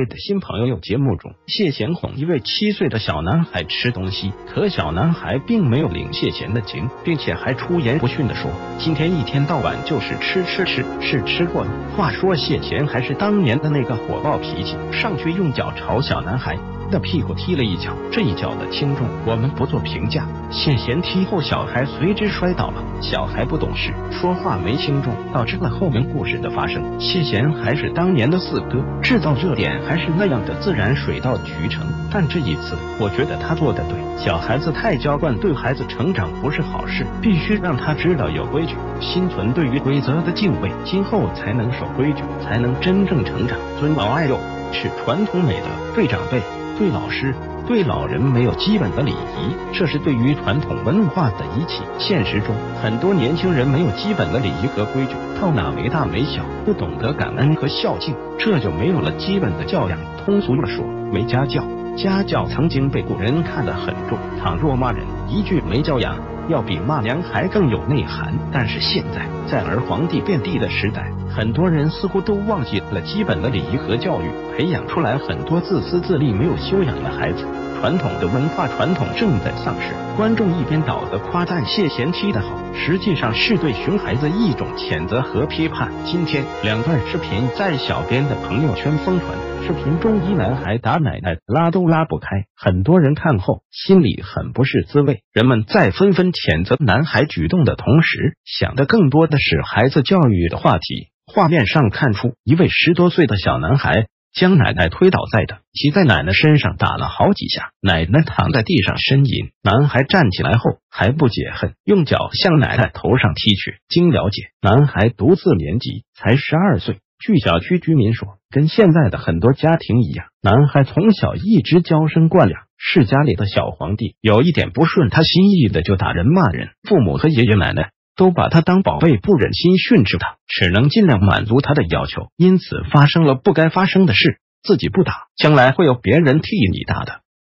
的新朋友节目中，谢贤哄一位7岁的小男孩吃东西，可小男孩并没有领谢贤的情，并且还出言不逊地说：“今天一天到晚就是吃，是吃过了。”话说谢贤还是当年的那个火爆脾气，上去用脚朝小男孩的屁股踢了一脚，这一脚的轻重我们不做评价。谢贤踢后，小孩随之摔倒了。小孩不懂事，说话没轻重，导致了后面故事的发生。谢贤还是当年的四哥，制造热点还是那样的自然，水到渠成。但这一次，我觉得他做的对。小孩子太娇惯，对孩子成长不是好事，必须让他知道有规矩，心存对于规则的敬畏，今后才能守规矩，才能真正成长。尊老爱幼是传统美德，对长辈、对老师、对老人没有基本的礼仪，这是对于传统文化的遗弃。现实中，很多年轻人没有基本的礼仪和规矩，套哪没大没小，不懂得感恩和孝敬，这就没有了基本的教养。通俗的说，没家教。家教曾经被古人看得很重，倘若骂人一句没教养，要比骂娘还更有内涵。但是现在，在儿皇帝遍地的时代，很多人似乎都忘记了基本的礼仪和教育，培养出来很多自私自利、没有修养的孩子。传统的文化传统正在丧失。观众一边倒的夸赞谢贤踢得好，实际上是对熊孩子一种谴责和批判。今天2段视频在小编的朋友圈疯传，视频中一男孩打奶奶拉都拉不开，很多人看后心里很不是滋味。人们在纷纷谴责男孩举动的同时，想的更多的是孩子教育的话题。画面上看出一位10多岁的小男孩将奶奶推倒在地，骑在奶奶身上打了好几下，奶奶躺在地上呻吟。男孩站起来后还不解恨，用脚向奶奶头上踢去。经了解，男孩独自年级才12岁。据小区居民说，跟现在的很多家庭一样，男孩从小一直娇生惯养，是家里的小皇帝，有一点不顺他心意的就打人骂人，父母和爷爷奶奶都把他当宝贝，不忍心训斥他，只能尽量满足他的要求，因此发生了不该发生的事，自己不打，将来会有别人替你打的。